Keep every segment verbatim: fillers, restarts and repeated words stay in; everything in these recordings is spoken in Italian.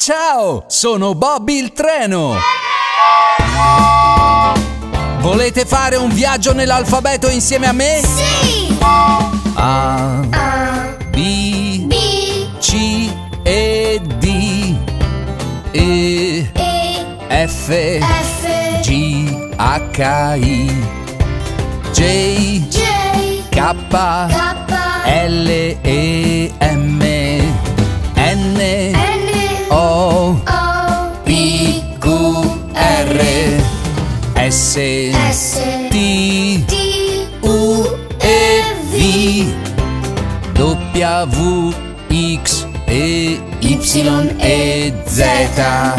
Ciao, sono Bobby il treno! Volete fare un viaggio nell'alfabeto insieme a me? Sì! A, A, B, B, C, E, D, E, E, F, F, G, H, I, J, J, K, K, L, E, M, N, N, O, O, P, Q, R, S, S, T, T, U, E, V, W, X, E, Y e Z.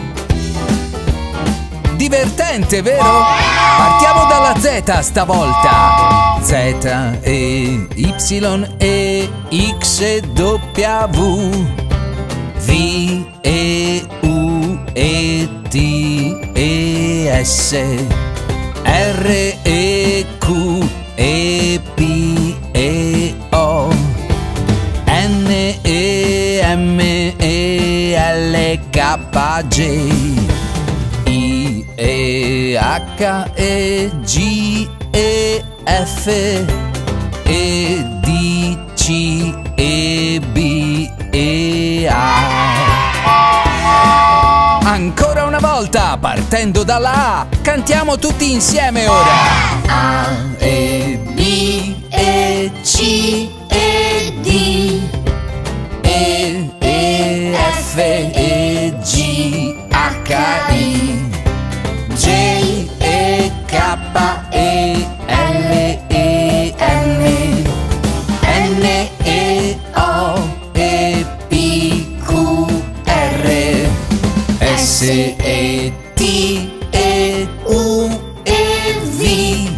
Divertente, vero? Partiamo dalla Z stavolta. Z, E, Y, E, X, W, V, E, U, E, T, E, S, R, E, Q, E, P, E, O, N, E, M, E, L, K, J, I, E, H, E, G, E, F, E, D, C, E, B, E, A. Ancora una volta, partendo dalla A, cantiamo tutti insieme ora. A, E, B, E, C, E, D, E, E, F, E, G, H, I, J, E, K, E, L, E, M, N, E, O, E, P, Q, R, S, E, T, E, U, E, V,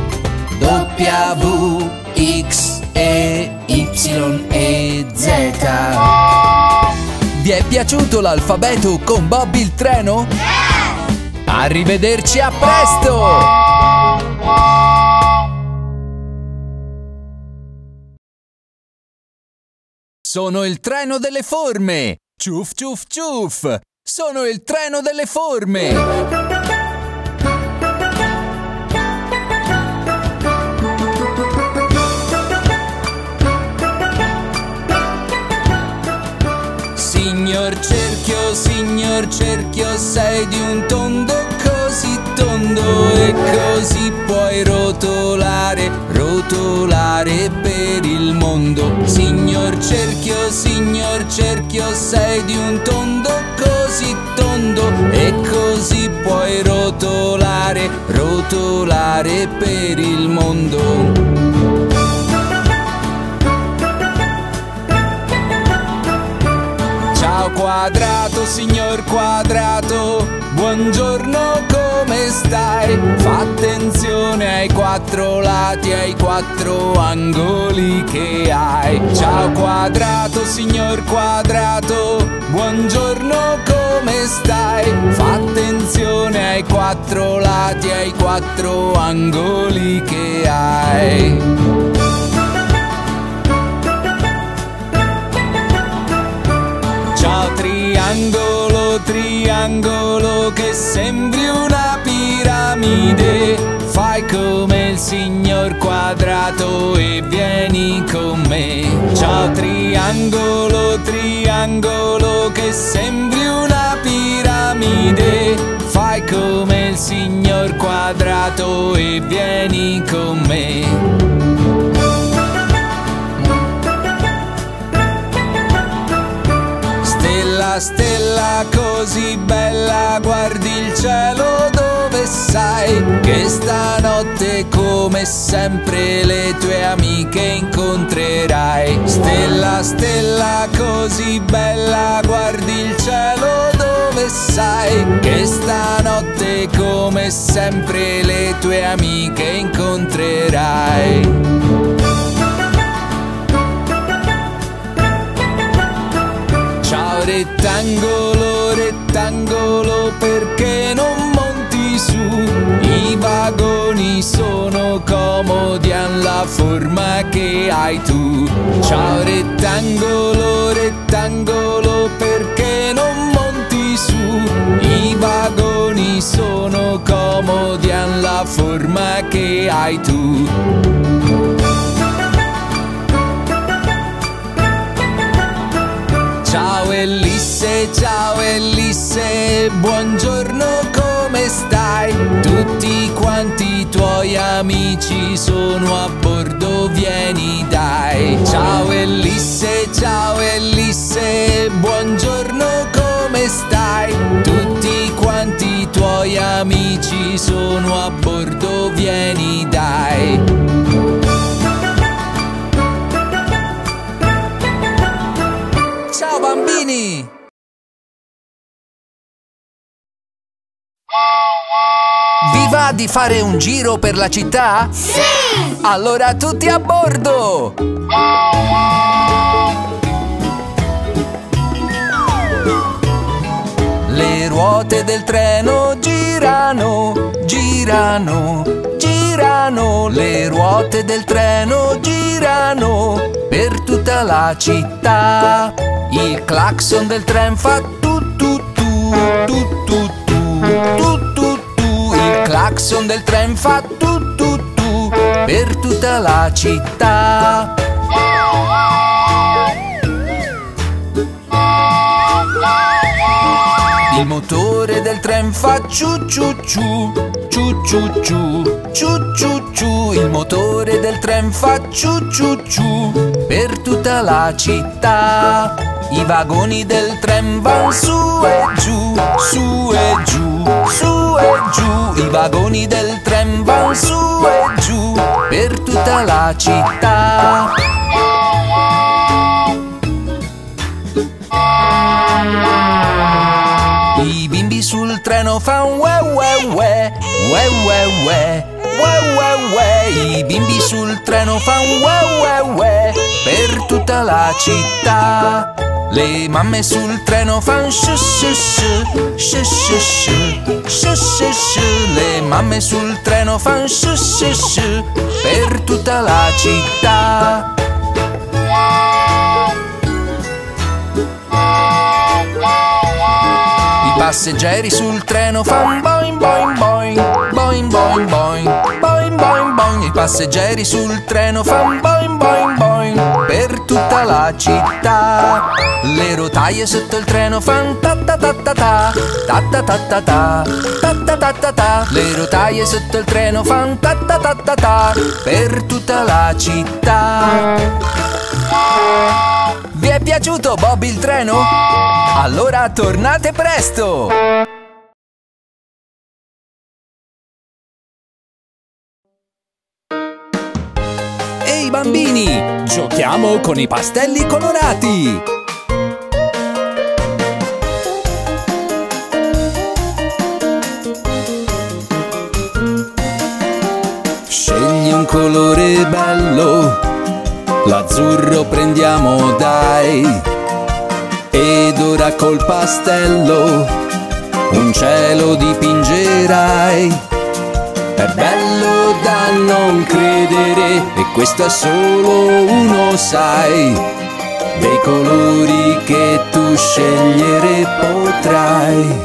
W, X, E, Y e Z. Vi è piaciuto l'alfabeto con Bobby il treno? Arrivederci, a presto! Sono il treno delle forme! Ciuff ciuff ciuff! Sono il treno delle forme! Signor cerchio, signor cerchio, sei di un tondo così tondo e così puoi rotolare, rotolare per il mondo. Signor cerchio, signor cerchio, sei di un tondo così tondo e così puoi rotolare, rotolare per il mondo. Ciao quadrato, signor quadrato, buongiorno, come stai? Fa attenzione ai quattro lati, ai quattro angoli che hai. Ciao quadrato, signor quadrato, buongiorno, come stai? Fa attenzione ai quattro lati, ai quattro angoli che hai. Ciao triangolo, triangolo, che sembri una piramide. Fai come il signor quadrato e vieni con me. Ciao triangolo, triangolo, che sembri una piramide. Fai come il signor quadrato e vieni con me. Stella così bella, guardi il cielo, dove sai che stanotte come sempre le tue amiche incontrerai. Stella, stella così bella, guardi il cielo, dove sai che stanotte come sempre le tue amiche incontrerai. Rettangolo, rettangolo, perché non monti su? I vagoni sono comodi, han la forma che hai tu. Ciao rettangolo, rettangolo, perché non monti I vagoni sono comodi, han la forma che hai tu. Ciao Elisse, ciao Elisse, buongiorno, come stai? Tutti quanti i tuoi amici sono a bordo, vieni dai. Ciao Elisse, ciao Elisse, buongiorno, come stai? Tutti quanti i tuoi amici sono a bordo, vieni dai. Ciao bambini! Vi va di fare un giro per la città? Sì! Allora tutti a bordo! Le ruote del treno girano, girano, girano. Le ruote del treno girano per tutta la città. Il clacson del tren fa tu tu tu, tu tu tu, tu tu tu. Il clacson del tren fa tu tu tu per tutta la città. Il motore del tren fa ciu ciu ciu, ciu ciu ciu, ciu ciu ciu. Il motore del tren fa ciu ciu ciu per tutta la città. I vagoni del tren van su e giù, su e giù, su e giù. I vagoni del tren van su e giù per tutta la città. I bimbi sul treno fan ue ue ue, ue ue ue, ue ue ue. I bimbi sul treno fan ue ue ue per tutta la città. Le mamme sul treno fan shu shu shu, shu shu shu, shu shu shu. Le mamme sul treno fan shu shu shu per tutta la città. I passeggeri sul treno fan boing boing boing, boing boing boing, boing boing boing. I passeggeri sul treno fan boing boing boing per tutta la città. Le rotaie sotto il treno fan ta ta ta ta ta, ta ta ta ta ta, ta ta ta ta ta. Le rotaie sotto il treno fan ta ta ta ta ta per tutta la città. Vi è piaciuto Bob il treno? Allora tornate presto! Ehi bambini, giochiamo con i pastelli colorati! Scegli un colore bello, l'azzurro prendiamo dai. Ed ora col pastello un cielo dipingerai. È bello da non credere, e questo è solo uno, sai, dei colori che tu scegliere potrai.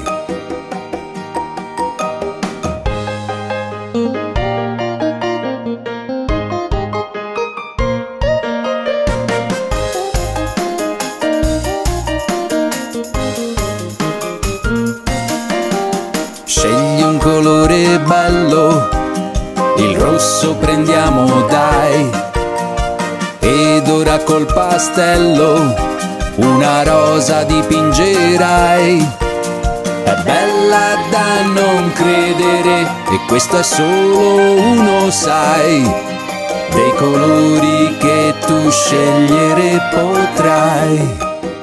Scegli un colore bello, il rosso prendiamo dai. Ed ora col pastello una rosa dipingerai. È bella da non credere, e questo è solo uno, sai, dei colori che tu scegliere potrai.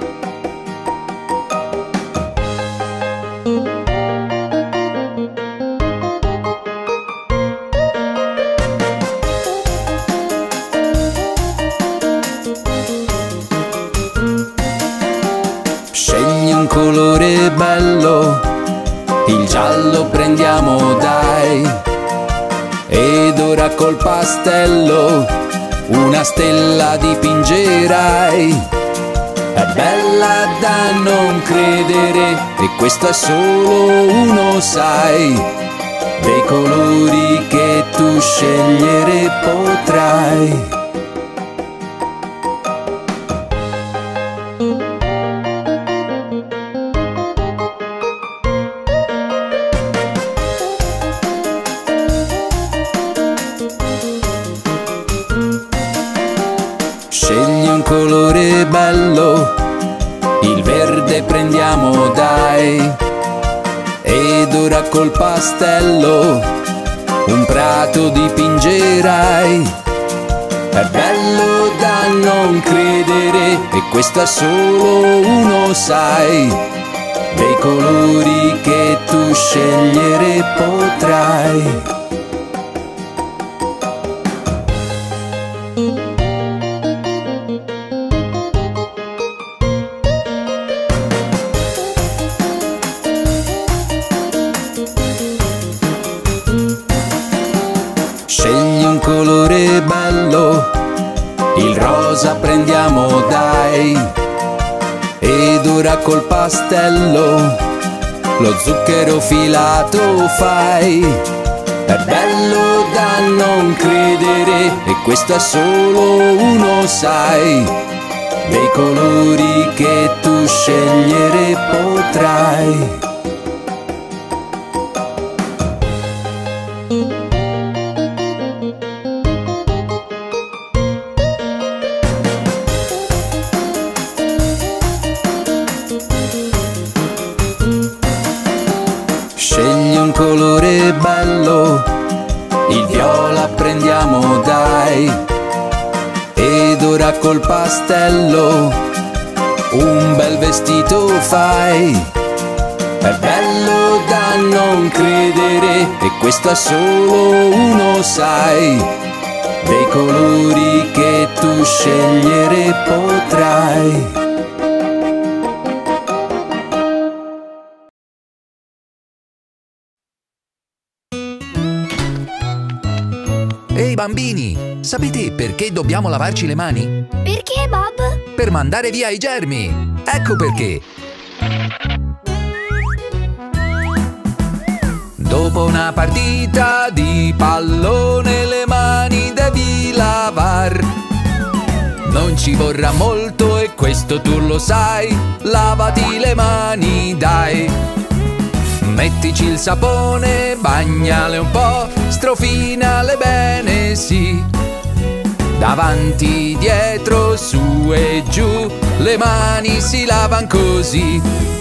Scegli un colore bello, il giallo prendiamo dai. Ed ora col pastello una stella dipingerai. è bella da non credere, e questo è solo uno, sai, dei colori che tu scegliere potrai. Scegli un colore bello, il verde prendiamo dai, ed ora col pastello un prato dipingerai. È bello da non credere, e questo è solo uno, sai, dei colori che tu scegliere potrai. Scegli un colore bello, il rosa prendiamo dai, ed ora col pastello lo zucchero filato fai. È bello da non credere, e questo è solo uno, sai, dei colori che tu scegliere potrai. Scegli un colore bello, il viola prendiamo dai, ed ora col pastello un bel vestito fai. È bello da non credere, e questo è solo uno, sai, dei colori che tu scegliere potrai. Ehi bambini, sapete perché dobbiamo lavarci le mani? Perché, Bob? Per mandare via i germi! Ecco perché! Dopo una partita di pallone le mani devi lavar. Non ci vorrà molto e questo tu lo sai, lavati le mani dai. Mettici il sapone, bagnale un po', strofinale bene sì. Davanti, dietro, su e giù, le mani si lavan così.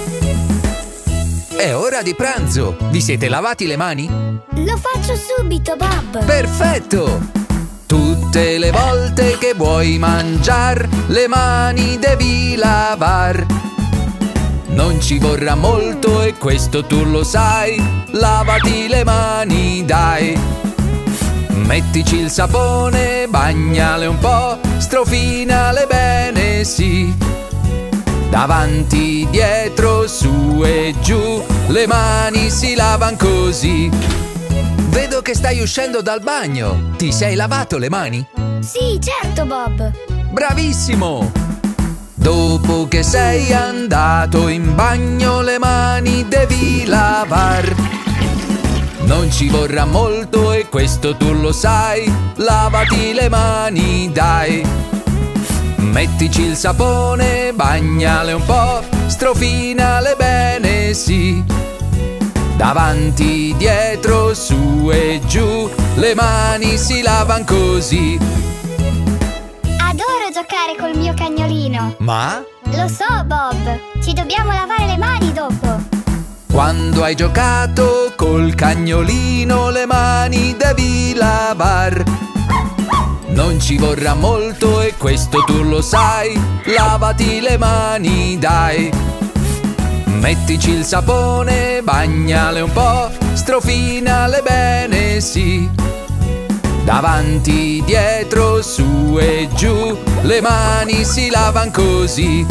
È ora di pranzo! Vi siete lavati le mani? Lo faccio subito, Bob! Perfetto! Tutte le volte che vuoi mangiar, le mani devi lavar. Non ci vorrà molto e questo tu lo sai, lavati le mani dai. Mettici il sapone, bagnale un po', strofinale bene sì. Davanti, dietro, su e giù, le mani si lavan così. Vedo che stai uscendo dal bagno. Ti sei lavato le mani? Sì, certo, Bob! Bravissimo! Dopo che sei andato in bagno, le mani devi lavar. Non ci vorrà molto e questo tu lo sai, lavati le mani dai. Mettici il sapone, bagnale un po', strofinale bene sì. Davanti, dietro, su e giù, le mani si lavan così. Adoro giocare col mio cagnolino! Ma? Lo so, Bob! Ci dobbiamo lavare le mani dopo! Quando hai giocato col cagnolino, le mani devi lavar. Non ci vorrà molto e questo tu lo sai, lavati le mani dai. Mettici il sapone, bagnale un po', strofinale bene sì. Davanti, dietro, su e giù, le mani si lavan così.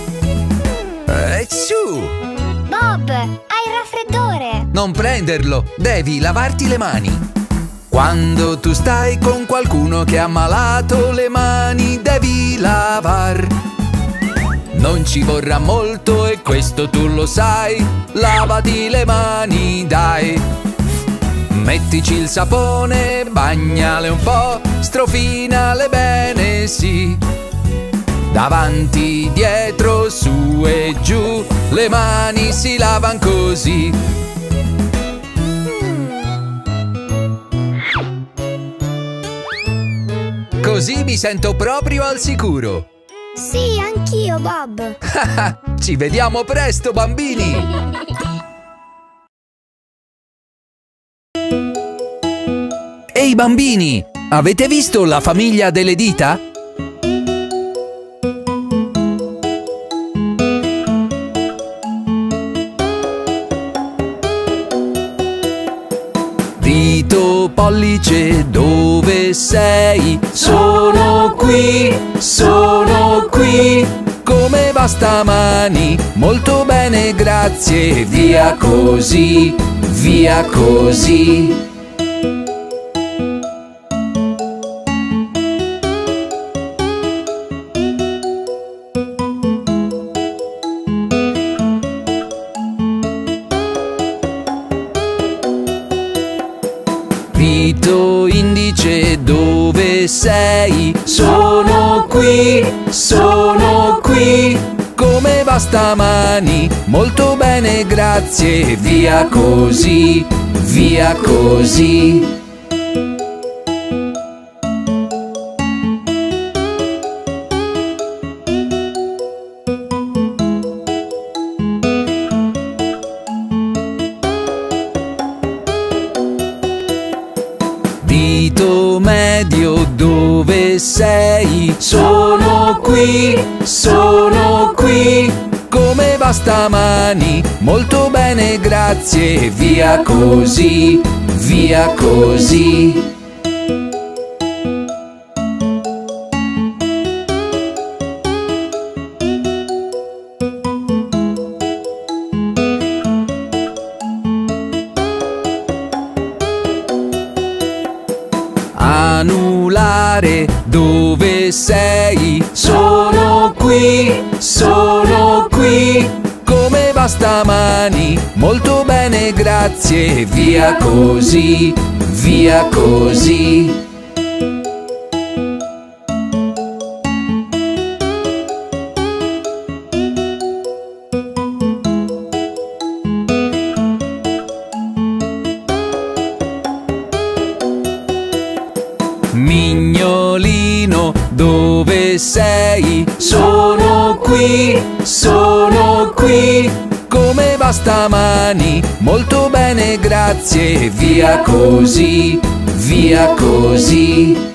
E su! Bob, hai il raffreddore! Non prenderlo, devi lavarti le mani. Quando tu stai con qualcuno che è ammalato, le mani devi lavar. Non ci vorrà molto e questo tu lo sai. Lavati le mani, dai. Mettici il sapone, bagnale un po', strofinale bene, sì. Davanti, dietro, su e giù, le mani si lavan così. Così mi sento proprio al sicuro. Sì, anch'io, Bob. Ci vediamo presto, bambini! Ehi bambini, avete visto la famiglia delle dita? Dito, pollice, dove sei? Sono qui, sono qui. Come va stamani? Molto bene, grazie. Via così, via così. Dito, indice, dove sei? Sono qui, sono qui. Come va stamani? Molto bene, grazie. Via così, via così. Dito medio, dove sei? Sono qui, sono qui. Come va stamani? Molto bene, grazie. Via così, via così. Anulare, dove sei? Sono qui, sono qui. Come va stamani? Molto bene, grazie. Via così, via così. Mignolino, dove sei? Sono qui, sono qui. Come va stamani? Molto bene, grazie. Via così, via così.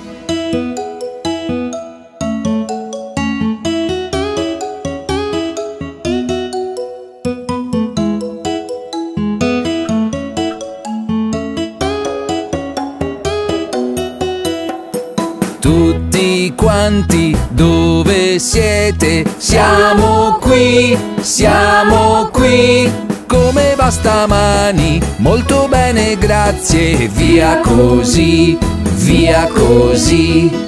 Tutti quanti, dove siete? Siamo qui, siamo qui. Come va stamani? Molto bene, grazie. Via così, via così.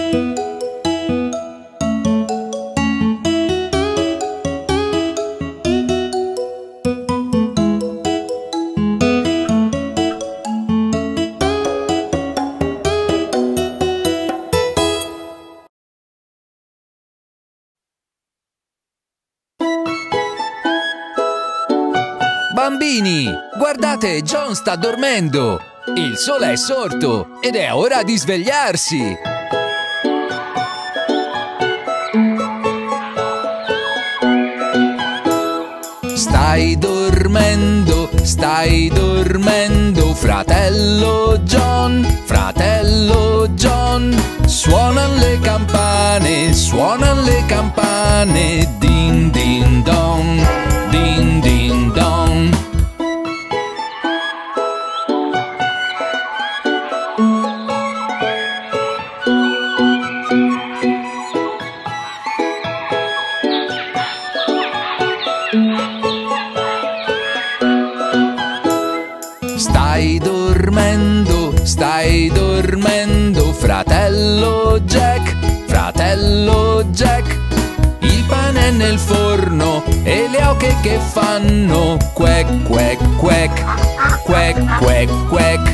Bambini, guardate, John sta dormendo. Il sole è sorto ed è ora di svegliarsi. Stai dormendo, stai dormendo, fratello John, fratello John. Suonan le campane, suonan le campane, din din don, din din don. Stai dormendo, stai dormendo, fratello Jack, fratello Jack. Il pane è nel forno e le oche che fanno quack quack quack, quack quack quack.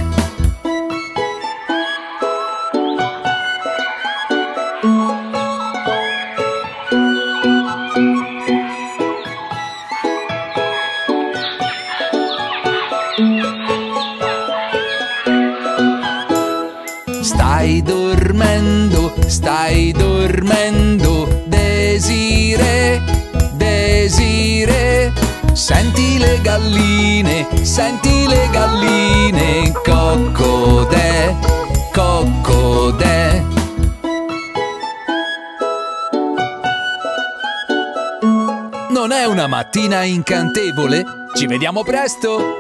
Stai dormendo, stai dormendo, Desiree, Desiree. Senti le galline, senti le galline, coccodè, coccodè. Non è una mattina incantevole? Ci vediamo presto!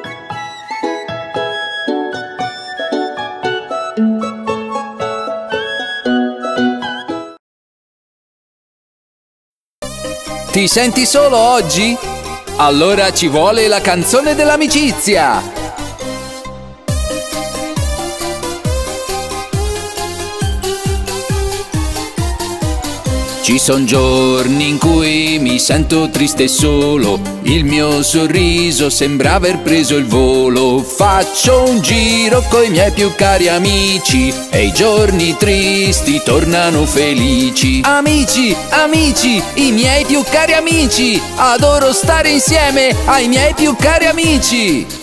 Ti senti solo oggi? Allora ci vuole la canzone dell'amicizia! Ci son giorni in cui mi sento triste e solo, il mio sorriso sembra aver preso il volo. Faccio un giro coi miei più cari amici e i giorni tristi tornano felici. Amici, amici, i miei più cari amici, adoro stare insieme ai miei più cari amici.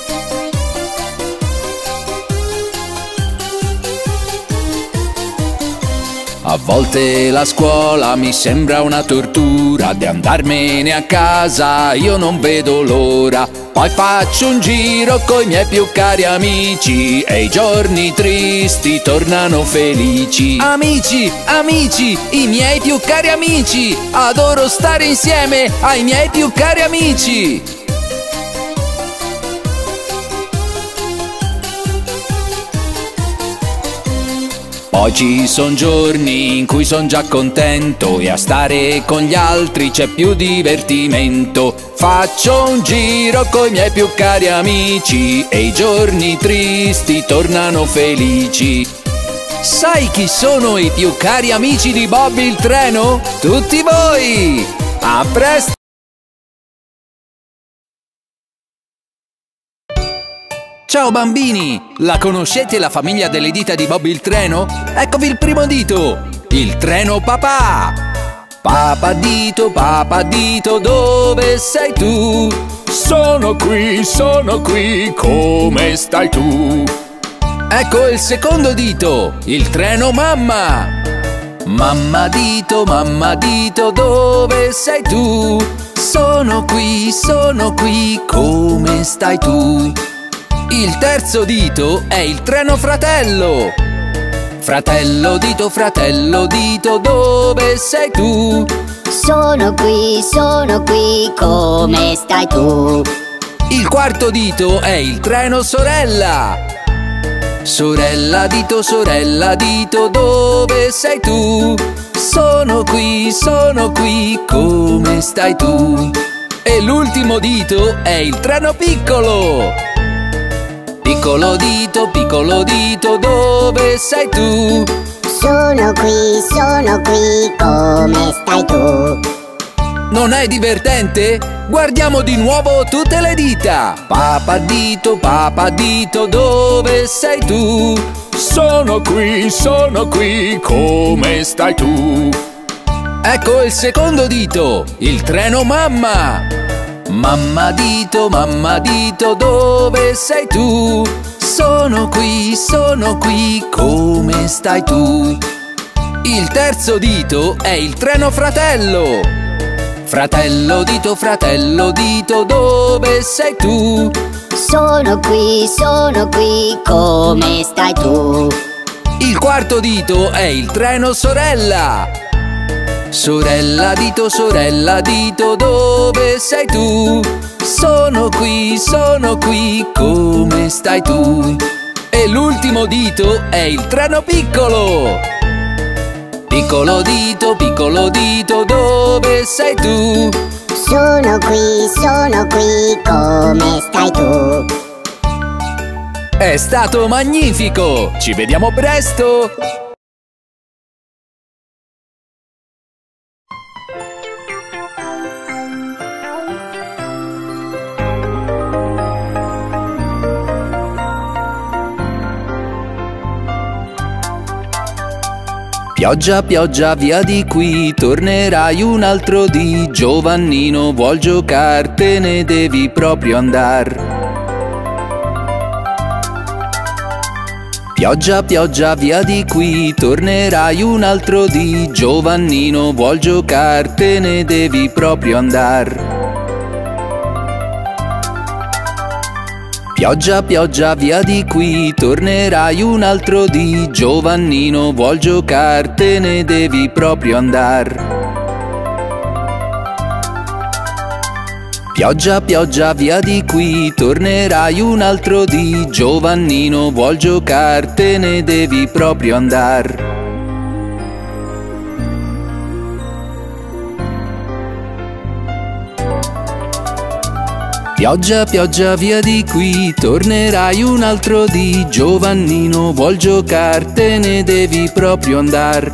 A volte la scuola mi sembra una tortura, di andarmene a casa io non vedo l'ora. Poi faccio un giro coi miei più cari amici e i giorni tristi tornano felici. Amici, amici, i miei più cari amici, adoro stare insieme ai miei più cari amici. Poi ci son giorni in cui son già contento e a stare con gli altri c'è più divertimento. Faccio un giro coi miei più cari amici e i giorni tristi tornano felici. Sai chi sono i più cari amici di Bobby il treno? Tutti voi! A presto! Ciao bambini! La conoscete la famiglia delle dita di Bobby il treno? Eccovi il primo dito! Il treno papà! Papà dito, papà dito, dove sei tu? Sono qui, sono qui, come stai tu? Ecco il secondo dito! Il treno mamma! Mamma dito, mamma dito, dove sei tu? Sono qui, sono qui, come stai tu? Il terzo dito è il treno fratello. Fratello dito, fratello dito, dove sei tu? Sono qui, sono qui, come stai tu? Il quarto dito è il treno sorella. Sorella dito, sorella dito, dove sei tu? Sono qui, sono qui, come stai tu? E l'ultimo dito è il treno piccolo. Piccolo dito, piccolo dito, dove sei tu? Sono qui, sono qui, come stai tu? Non è divertente? Guardiamo di nuovo tutte le dita! Papà dito, papà dito, dove sei tu? Sono qui, sono qui, come stai tu? Ecco il secondo dito, il treno mamma! Mamma dito, mamma dito, dove sei tu? Sono qui, sono qui, come stai tu? Il terzo dito è il treno fratello. Fratello dito, fratello dito, dove sei tu? Sono qui, sono qui, come stai tu? Il quarto dito è il treno sorella. Sorella dito, sorella dito, dove sei tu? Sono qui, sono qui, come stai tu? E l'ultimo dito è il treno piccolo. Piccolo dito, piccolo dito, dove sei tu? Sono qui, sono qui, come stai tu? È stato magnifico! Ci vediamo presto! Pioggia, pioggia, via di qui, tornerai un altro dì. Giovannino vuol giocar, te ne devi proprio andar. Pioggia, pioggia, via di qui, tornerai un altro dì. Giovannino vuol giocar, te ne devi proprio andar. Pioggia, pioggia, via di qui, tornerai un altro dì. Giovannino vuol giocar, te ne devi proprio andar. Pioggia, pioggia, via di qui, tornerai un altro dì. Giovannino vuol giocar, te ne devi proprio andar. Pioggia, pioggia, via di qui, tornerai un altro dì. Giovannino vuol giocar, te ne devi proprio andar.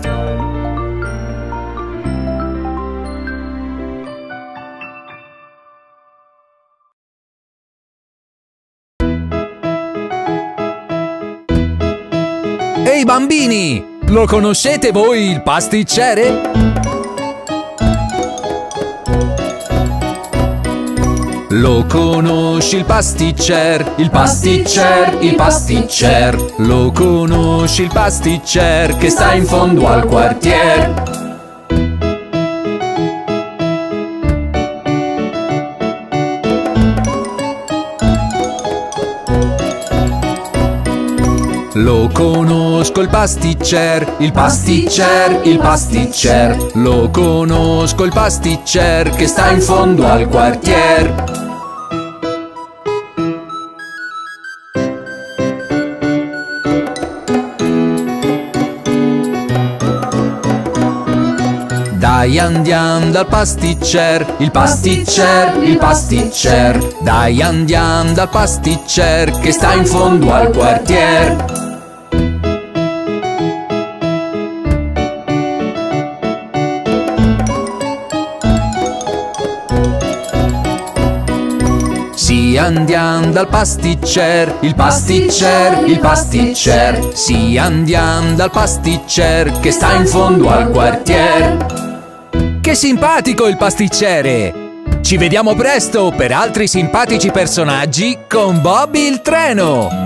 Ehi bambini, lo conoscete voi il pasticcere? Lo conosci il pasticcer, il pasticcer, il pasticcer. Lo conosci il pasticcer che sta in fondo al quartier. Lo conosco il pasticcer, il pasticcer, il pasticcer. Lo conosco il pasticcer che sta in fondo al quartier. Dai andiamo dal pasticcer, il pasticcer, il pasticcer. Dai andiamo dal pasticcer che sta in fondo al quartier. Sì, andiamo dal pasticcer, il pasticcer, il pasticcer. Sì, andiamo dal pasticcer che sta in fondo al quartier. Che simpatico il pasticcere! Ci vediamo presto per altri simpatici personaggi con Bobby il treno!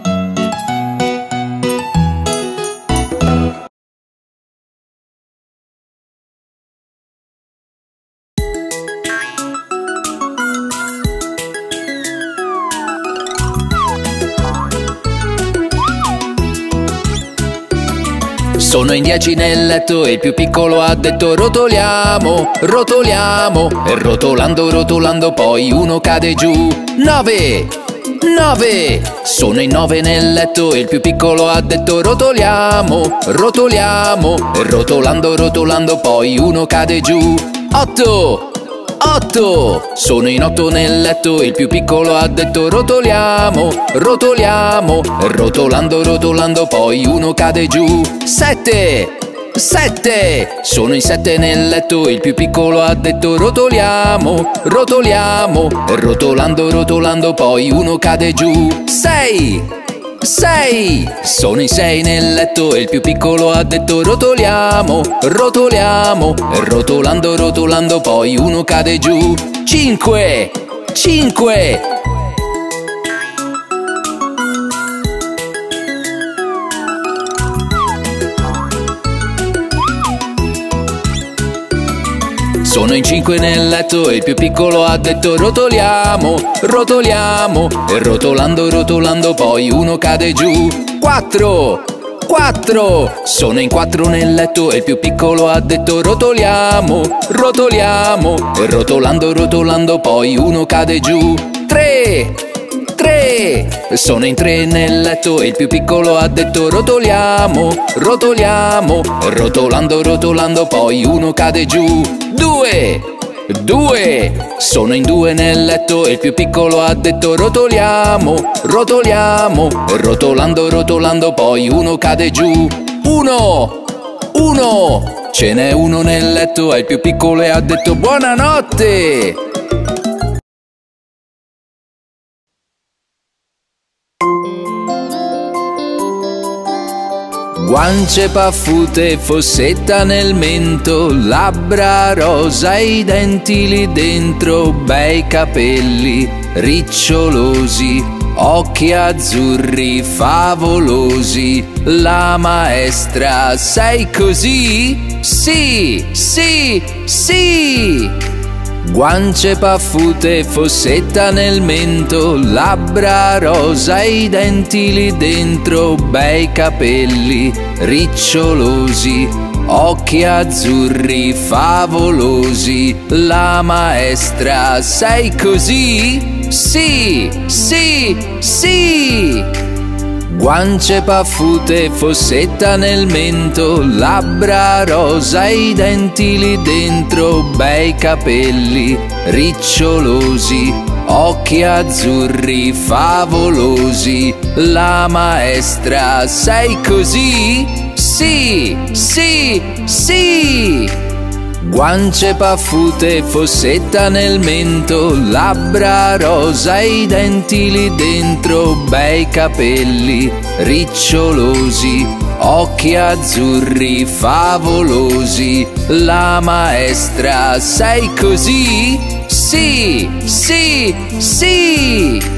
Sono in dieci nel letto e il più piccolo ha detto rotoliamo, rotoliamo. E rotolando, rotolando poi uno cade giù. Nove! Nove! Sono in nove nel letto e il più piccolo ha detto rotoliamo, rotoliamo. E rotolando, rotolando poi uno cade giù. Otto! Otto! Sono in otto nel letto e il più piccolo ha detto rotoliamo, rotoliamo. E rotolando, rotolando poi uno cade giù. Sette! Sette! Sono in sette nel letto e il più piccolo ha detto rotoliamo, rotoliamo. E rotolando, rotolando poi uno cade giù. Sei! Sei! Sono in sei nel letto e il più piccolo ha detto rotoliamo, rotoliamo. E rotolando, rotolando poi uno cade giù. Cinque! Cinque! Sono in cinque nel letto e il più piccolo ha detto rotoliamo, rotoliamo. E rotolando, rotolando poi uno cade giù. Quattro! Quattro! Sono in quattro nel letto e il più piccolo ha detto rotoliamo, rotoliamo. E rotolando, rotolando poi uno cade giù. Tre! Tre! Sono in tre nel letto e il più piccolo ha detto rotoliamo, rotoliamo. E rotolando, rotolando poi uno cade giù. Due! Due! Sono in due nel letto e il più piccolo ha detto rotoliamo, rotoliamo. E rotolando, rotolando poi uno cade giù. Uno! Uno! Ce n'è uno nel letto e il più piccolo ha detto buonanotte! Guance paffute, fossetta nel mento, labbra rosa e i denti lì dentro, bei capelli ricciolosi, occhi azzurri favolosi. La maestra, sei così? Sì, sì, sì! Guance paffute, fossetta nel mento, labbra rosa e i denti lì dentro, bei capelli ricciolosi, occhi azzurri favolosi. La maestra, sei così? Sì, sì, sì! Guance paffute, fossetta nel mento, labbra rosa e i denti lì dentro, bei capelli ricciolosi, occhi azzurri favolosi. La maestra, sei così? Sì, sì, sì! Guance paffute, fossetta nel mento, labbra rosa e i denti lì dentro, bei capelli ricciolosi, occhi azzurri favolosi. La maestra, sei così? Sì, sì, sì!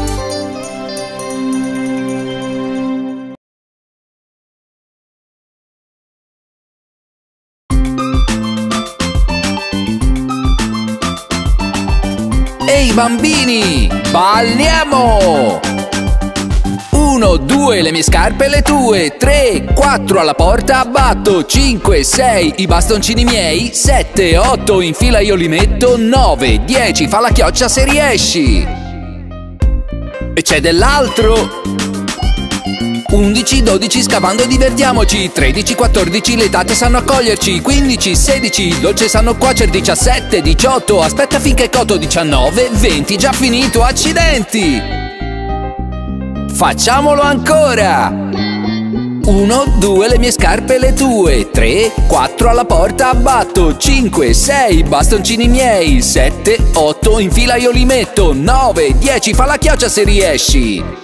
Ehi bambini, balliamo! Uno, due, le mie scarpe e le tue. Tre, quattro, alla porta abbatto. Cinque, sei, i bastoncini miei. Sette, otto, in fila io li metto. Nove, dieci, fa la chioccia se riesci. E c'è dell'altro. Undici, dodici, scavando divertiamoci. Tredici, quattordici, le tate sanno accoglierci. Quindici, sedici, il dolce sanno cuocer. Diciassette, diciotto, aspetta finché coto. Diciannove, venti, già finito, accidenti! Facciamolo ancora! Uno, due, le mie scarpe e le tue. Tre, quattro, alla porta abbatto. Cinque, sei, bastoncini miei. Sette, otto, in fila io li metto. Nove, dieci, fa la chioccia se riesci.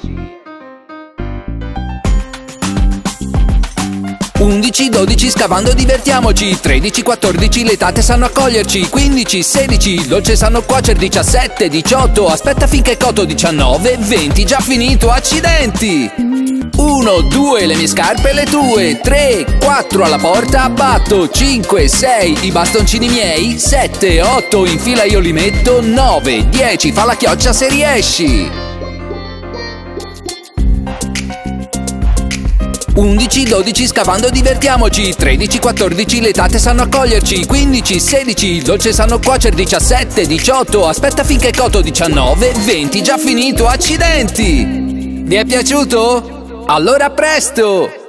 Undici, dodici, scavando divertiamoci. Tredici, quattordici, le tate sanno accoglierci. Quindici, sedici, il dolce sanno cuocer. Diciassette, diciotto, aspetta finché coto. Diciannove, venti, già finito, accidenti! Uno, due, le mie scarpe e le tue. Tre, quattro, alla porta abbatto. Cinque, sei, i bastoncini miei. Sette, otto, in fila io li metto. Nove, dieci, fa la chioccia se riesci. Undici, dodici, scavando divertiamoci. Tredici, quattordici, le tate sanno accoglierci. Quindici, sedici, il dolce sanno cuocer. Diciassette, diciotto, aspetta finché coto. Diciannove, venti, già finito, accidenti! Vi è piaciuto? Allora a presto!